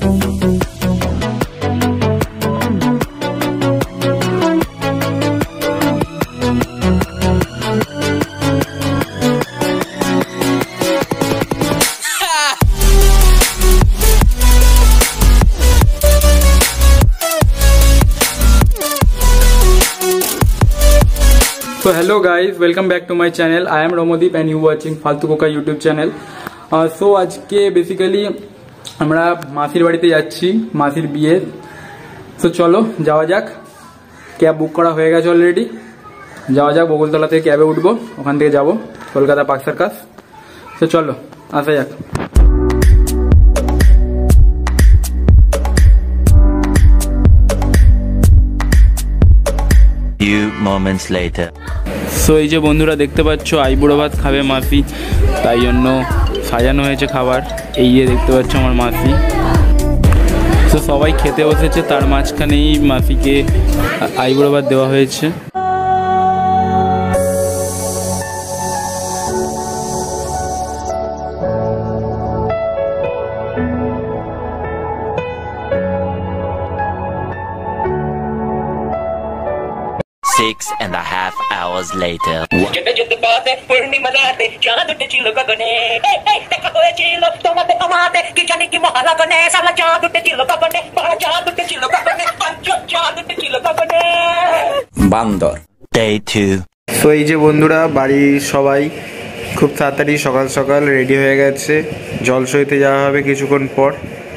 So hello guys, welcome back to my channel. I am Romodeep and you watching फालतू कोका YouTube channel. So आज के basically আমরা মাসির বাড়িতে যাচ্ছি, মাসির বিয়ে। তো চলো যাওয়া যাক। ক্যাব বুক করা হয়ে গেছে অলরেডি। যাওয়া যাক, বকুলতলা থেকে ক্যাবে উঠবো, ওখান থেকে যাব কলকাতা পার্ক সার্কাস। তো চলো আসা যাক। Few moments later. সো এই যে বন্ধুরা দেখতে পাচ্ছ আইবুড়ো ভাত খাবে মাসি, তাই জন্য সাজানো হয়েছে খাবার। এই যে দেখতে পাচ্ছ আমার মাসি। তো সবাই খেতে বসেছে, তার মাঝখানেই মাসিকে আইবুড়ো ভাত দেওয়া হয়েছে। 6.5 hours later. বান্দর। Day 2. তো এই যে বন্ধুরা বাড়ির সবাই খুব তাড়াতাড়ি সকাল সকাল রেডি হয়ে গেছে, জল সইতে যাওয়া হবে কিছুক্ষণ পর।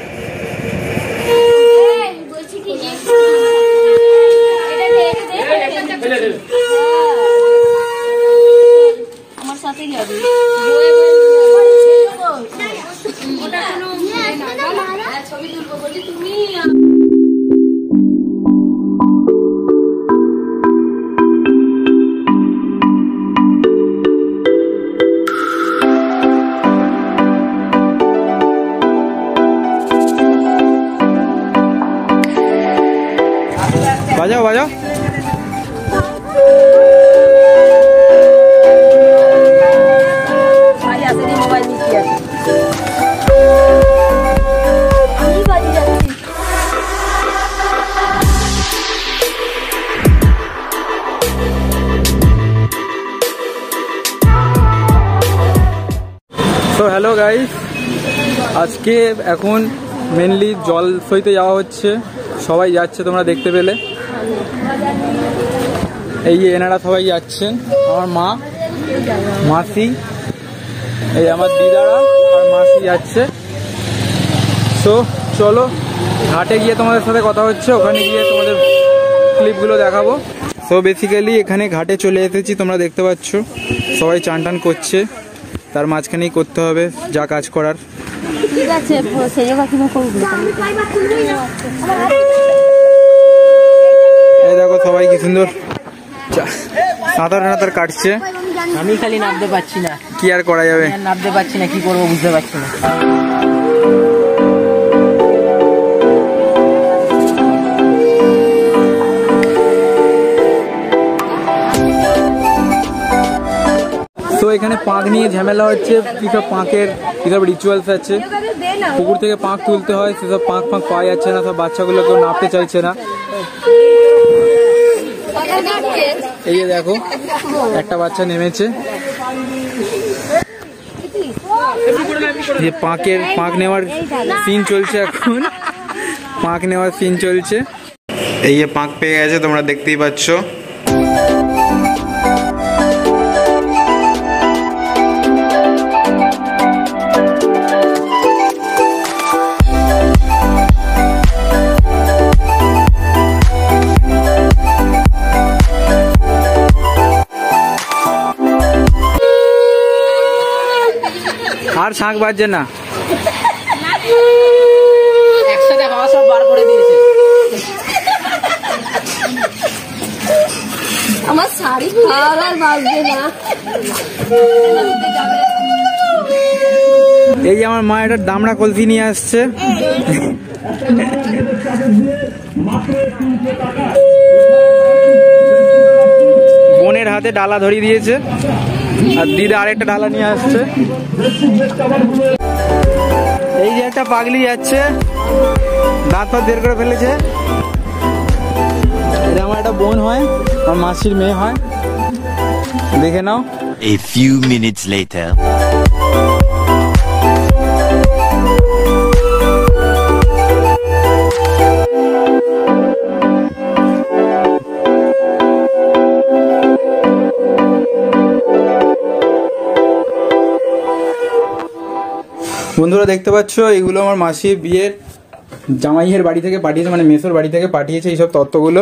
বাজাও বাজাও। তো হ্যালো গাইস, আজকে এখন মেনলি জল সইতে যাওয়া হচ্ছে, সবাই যাচ্ছে তোমরা দেখতে পেলে। এই যে এনারা সবাই যাচ্ছেন, আমার মা, মাসি, এই আমার দিদারা আর মাসি যাচ্ছে। তো চলো ঘাটে গিয়ে তোমাদের সাথে কথা হচ্ছে, ওখানে গিয়ে তোমাদের ক্লিপগুলো দেখাবো। তো বেসিক্যালি এখানে ঘাটে চলে এসেছি, তোমরা দেখতে পাচ্ছ সবাই চান টান করছে, তার মাঝখানেই করতে হবে যা কাজ করার। ঠিক আছে, এই দেখো সবাই কি সুন্দর সাঁতার কাটছে। আমি খালি নামতে পারছি না, কি আর করা যাবে, নামতে পারছি না, কি করবো বুঝতে পারছি না। তো এখানে পাঁক নিয়ে ঝামেলা হচ্ছে, কিসব পাঁকের কিসব রিচুয়ালস আছে, পুকুর থেকে পাঁক তুলতে হয়, সেসব পাঁক পাওয়া যাচ্ছে না, সব বাচ্চাগুলো কেউ নামতে চাইছে না। এই যে দেখো একটা বাচ্চা নেমেছে, যে পাঁক নেওয়ার সিন চলছে, এখন পাঁক নেওয়ার সিন চলছে। এই যে পাঁক পেয়ে গেছে, তোমরা দেখতেই পাচ্ছ। আর শাঁখ বাজছে না, একসাথে হাওয়া সব বার করে দিয়েছে। আমার শাড়ি আর বাজবে না। এই যে আমার মা একটা দামড়া কলসি নিয়ে আসছে, বোনের হাতে ডালা ধরিয়ে দিয়েছে, আর দিদা আরেকটা ডালা নিয়ে আসছে। এই যে একটা পাগলি যাচ্ছে, দাঁত ফাত বের করে ফেলেছে। এটা আমার একটা বোন হয়, আমার মাসির মেয়ে হয়, দেখে নাও। A few minutes later. বন্ধুরা দেখতে পাচ্ছ, এইগুলো আমার মাসির বিয়ের জামাইয়ের বাড়ি থেকে পাঠিয়েছে, মানে মেসোর বাড়ি থেকে পাঠিয়েছে এইসব তত্ত্বগুলো।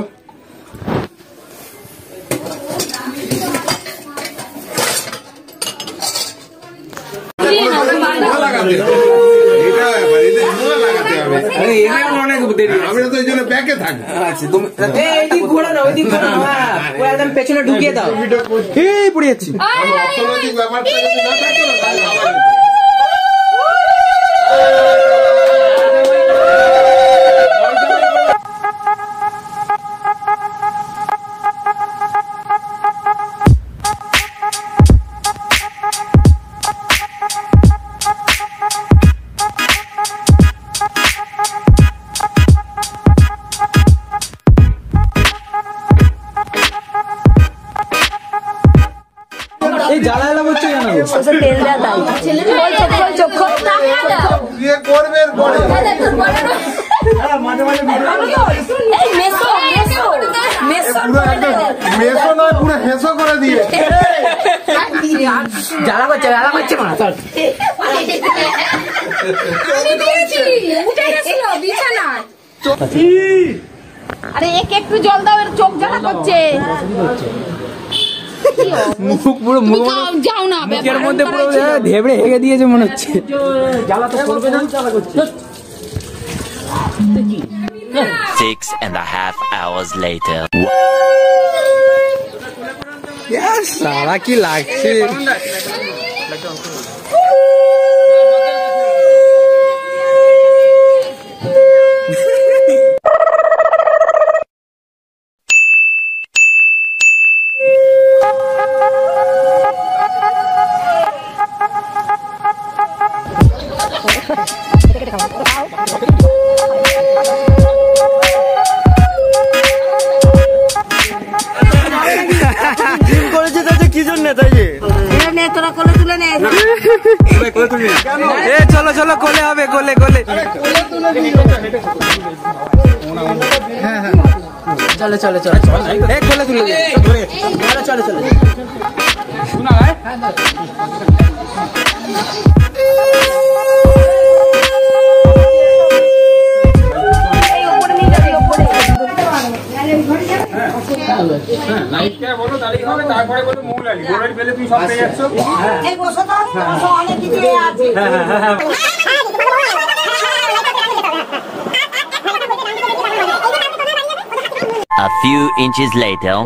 পেছনে ঢুকিয়ে দাও, এই পড়ে যাচ্ছি। এই জ্বালা জ্বালা করছে কেন? তেল দেওয়া তাই চোখ জ্বালা করছে মা। আরে একটু জল দাও, এর চোখ জ্বালা করছে। মুখ পুরো যাও না, মুখের মধ্যে পুরো ধেবড়ে হেগে দিয়েছে মনে হচ্ছে। জ্বালা তো করবে না, জ্বালা করছে। 6.5 hours later. সারা কি লাগছে। চলো চলো, কোলে হবে, কোলে কোলে। চলো চলো চলো, এই কোলে তুলে দে। চলো চলো। শোনা ভাই, A few inches later.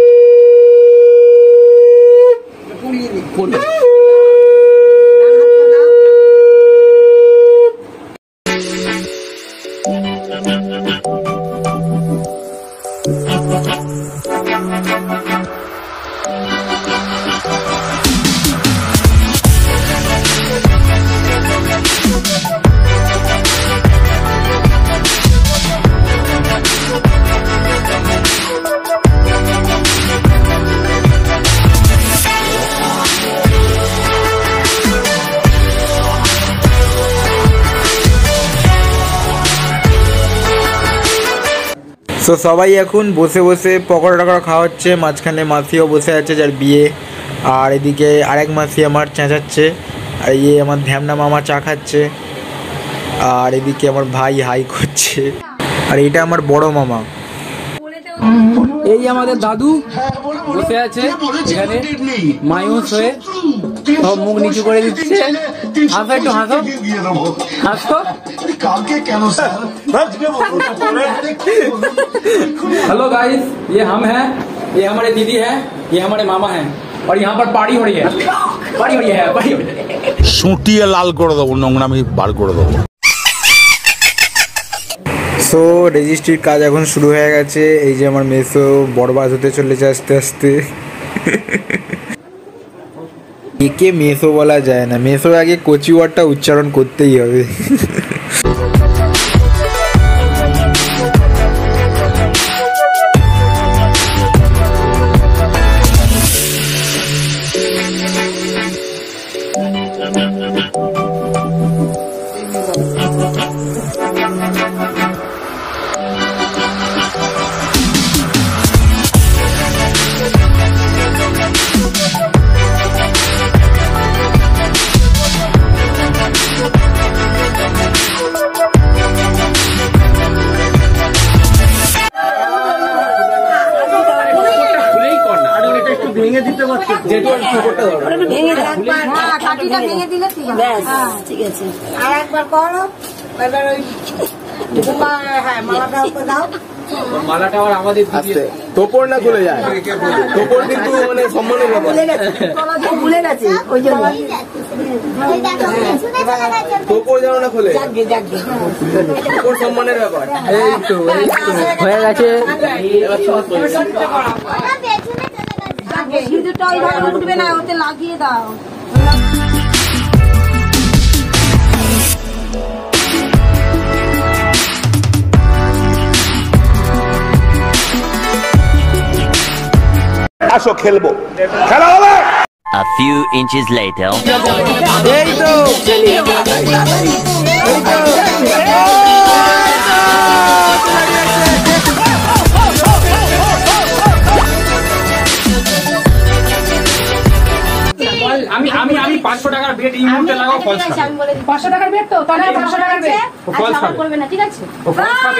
So সবাই এখন বসে বসে পকোড়া টকোড়া খাওয়া হচ্ছে। মাঝখানে মাসিও বসে আছে, যার বিয়ে। আর এদিকে আরেক মাসি আমার চেঁচাচ্ছে, আর ইয়ে আমার ধ্যামনা মামা চা খাচ্ছে। আর এদিকে আমার ভাই হাই করছে। আর এটা আমার বড় মামা। এই আমাদের দাদু বসে আছে এখানে মায়ুস হয়ে, সব মুখ নিচু করে দিচ্ছে। হাসো, একটু হাসো, হাসো। हेलो गाइस, ये हम हैं, ये हमारे दीदी हैं, ये हमारे मामा हैं, और यहाँ पर पार्टी हो रही है, पार्टी हो रही है, पार्टी हो रही है। সুটিয়ে লাল করে দেবো, নোংরামি বার করে দেবো। সো রেজিস্ট্রির কাজ এখন শুরু হয়ে গেছে। এই যে আমার মেসো বরবাদ হতে চলেছে আস্তে আস্তে। একে মেসো বলা যায় না, মেসোর আগে কচি ওয়ার্ডটা উচ্চারণ করতেই হবে। ঠিক আছে, আর একবার করো, এবার ওই মালাটা উপরে দাও। মালাটা আবার আমাদের তোপর না খুলে যায়, তোপর কিন্তু মানে সম্মানের ভুলে গেছে ওই জন্য তোপর যেন না খুলে, তোপর সম্মানের ব্যাপার। এই তো হয়ে গেছে। সিঁদুরটা ওইভাবে উঠবে না, ওতে লাগিয়ে দাও। আসো খেলবো, খেলা হবে। A few inches later. এই তো আমি 500 টাকার বেড এই মুহূর্তে লাগাও, ফলস খাবে। 500 টাকার বেড তো, তাহলে 500 টাকার বেড ফলস খাবে, করবে না, ঠিক আছে? ও ফলস খাবে।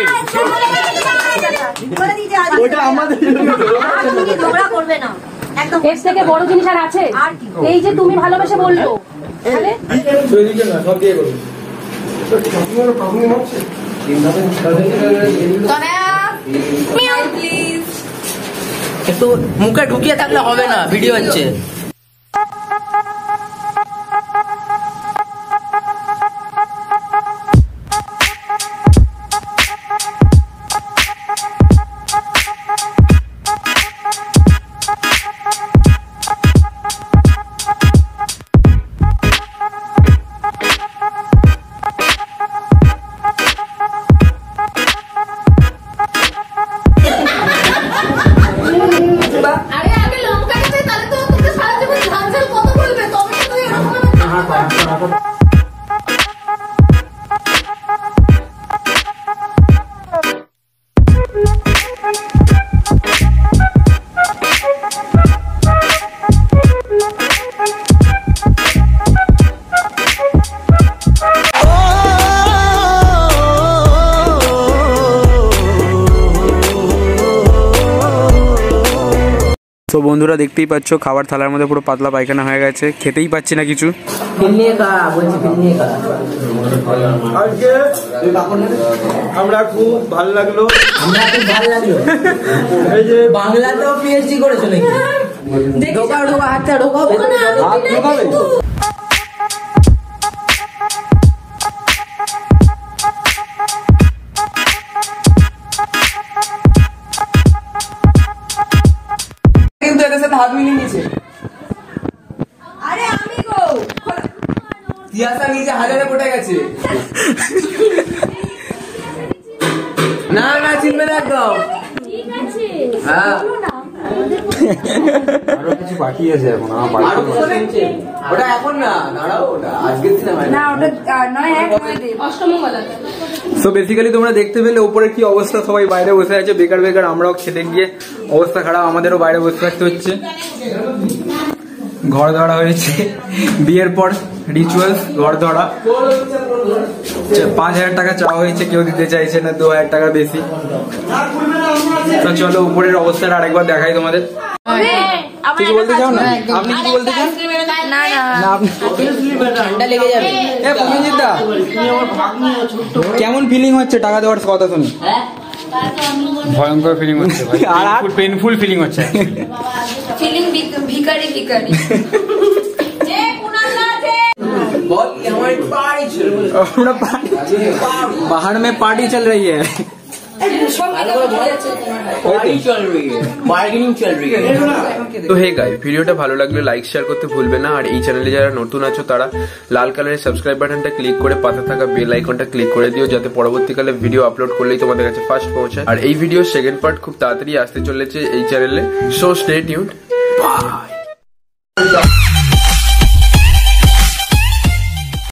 ওটা আমাদের ঝগড়া করবে না একদম। এর থেকে বড় জিনিস আর আছে? এই যে তুমি ভালোবেসে বললো, তাহলে সব দিয়ে করবো। একটু মুখে ঢুকিয়ে থাকলে হবে না, ভিডিও হচ্ছে। তো বন্ধুরা দেখতেই পাচ্ছ খাবার থালার মধ্যে পুরো পাতলা পায়খানা হয়ে গেছে, খেতেই পাচ্ছি না কিছু। আজকে আমরা খুব ভালো লাগলো, এই যে বাংলাতেও পিএইচডি করেছো নাকি? ঢোকাও ঢোকাও, হাতটা ঢোকাও। হাত ঢোকাবে। কিন্তু এদের সাথে হাত মিলিয়ে নিয়েছে। আরে আমি গো তিয়াসা নিচে হাজারে পড়ে গেছে। না না, চিনবে না একদম। ঠিক আছে, হ্যাঁ, আরো কিছু বাকি আছে এখন আমার আরো কিছু নিচ্ছে। ওটা এখন না, দাঁড়াও, ওটা আজকের দিনে না, ওটা নয় এক করে দে। অষ্টমঙ্গলা। সো বেসিক্যালি তোমরা দেখতে পেলে উপরে কি অবস্থা, সবাই বাইরে বসে আছে বেকার বেকার, আমরাও খেতে গিয়ে অবস্থা খারাপ, আমাদেরও বাইরে বসে থাকতে হচ্ছে। ঘর ধরা হয়েছে বিয়ের পর রিচুয়ালস, ঘর ধরা। 5,000 টাকা চাওয়া হয়েছে, কেউ দিতে চাইছে না, 2,000 টাকা বেশি। তো চলো উপরের অবস্থাটা আরেকবার দেখাই তোমাদের। কিছু বলতে চাও না? আপনি কি বলতে চান? না না না আপনি ঠান্ডা লেগে যাবে। প্রসেনজিৎ দা, কেমন ফিলিং হচ্ছে টাকা দেওয়ার কথা শুনে? ভয়ঙ্কর ফিলিং হচ্ছে ভাই, আর পেইনফুল ফিলিং হচ্ছে। ফিলিং ভিখারি ভিখারি এ কুনাল আছে बहुत हमारी पार्टी चल रही है। बाहर में पार्टी चल रही है। তো হে গাইস, ভিডিওটা ভালো লাগলে লাইক শেয়ার করতে ভুলবে না। আর এই চ্যানেলে যারা নতুন আছো তারা লাল কালারের সাবস্ক্রাইব বাটনটা ক্লিক করে পাশে থাকা বেল আইকনটা ক্লিক করে দিও, যাতে পরবর্তীকালে ভিডিও আপলোড করলেই তোমাদের কাছে ফার্স্ট পৌঁছায়। আর এই ভিডিও সেকেন্ড পার্ট খুব তাড়াতাড়ি আসতে চলেছে এই চ্যানেলে, সো স্টে টিউনড। বাই।